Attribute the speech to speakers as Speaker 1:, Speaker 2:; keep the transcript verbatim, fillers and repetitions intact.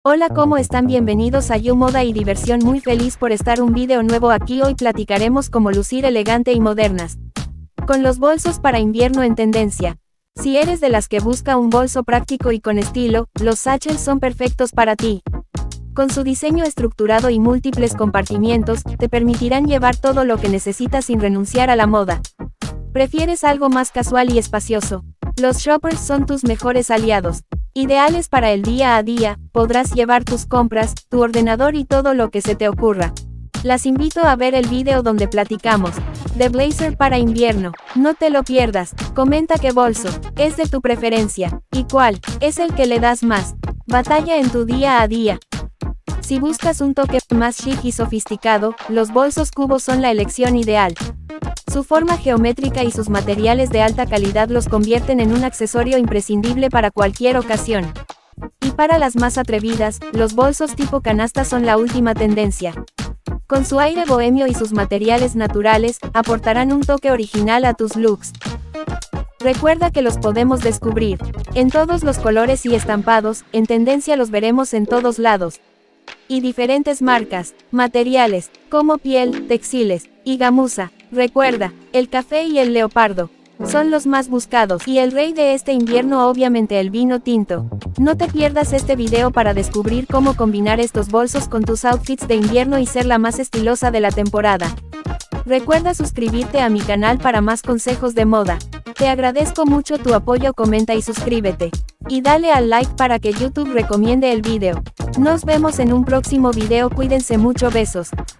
Speaker 1: Hola, ¿cómo están? Bienvenidos a You Moda y Diversión. Muy feliz por estar un video nuevo aquí. Hoy platicaremos cómo lucir elegante y modernas con los bolsos para invierno en tendencia. Si eres de las que busca un bolso práctico y con estilo, los satchels son perfectos para ti. Con su diseño estructurado y múltiples compartimientos, te permitirán llevar todo lo que necesitas sin renunciar a la moda. ¿Prefieres algo más casual y espacioso? Los shoppers son tus mejores aliados. Ideales para el día a día, podrás llevar tus compras, tu ordenador y todo lo que se te ocurra. Las invito a ver el video donde platicamos de blazer para invierno. No te lo pierdas. Comenta qué bolso es de tu preferencia y cuál es el que le das más batalla en tu día a día. Si buscas un toque más chic y sofisticado, los bolsos cubo son la elección ideal. Su forma geométrica y sus materiales de alta calidad los convierten en un accesorio imprescindible para cualquier ocasión. Y para las más atrevidas, los bolsos tipo canasta son la última tendencia. Con su aire bohemio y sus materiales naturales, aportarán un toque original a tus looks. Recuerda que los podemos descubrir en todos los colores y estampados. En tendencia los veremos en todos lados. Y diferentes marcas, materiales, como piel, textiles y gamuza. Recuerda, el café y el leopardo son los más buscados, y el rey de este invierno obviamente el vino tinto. No te pierdas este video para descubrir cómo combinar estos bolsos con tus outfits de invierno y ser la más estilosa de la temporada. Recuerda suscribirte a mi canal para más consejos de moda. Te agradezco mucho tu apoyo, comenta y suscríbete. Y dale al like para que YouTube recomiende el video. Nos vemos en un próximo video, cuídense mucho, besos.